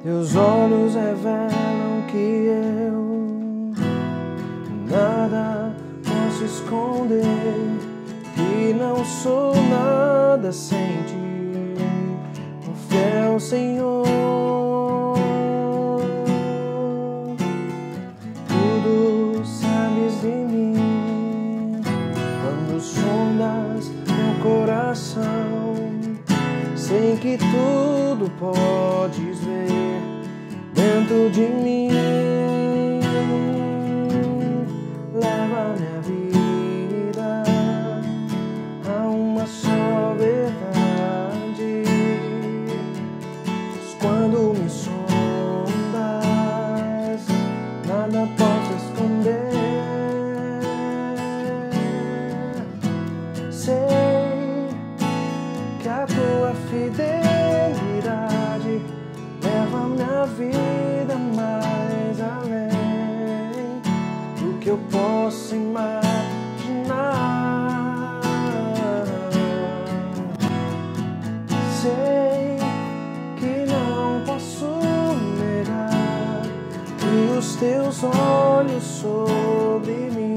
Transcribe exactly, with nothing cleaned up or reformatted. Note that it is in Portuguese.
Teus olhos revelam que eu nada posso esconder, que não sou nada sem ti, o fiel Senhor. Tudo sabes de mim quando sondas meu coração. Sei que tudo podes ver dentro de mim. Leva minha vida a uma só verdade. Pois quando me sondas, nada posso esconder. Sei que a tua fidelidade leva minha vida mais além do que eu posso imaginar. Sei que não posso negar que os teus olhos sobre mim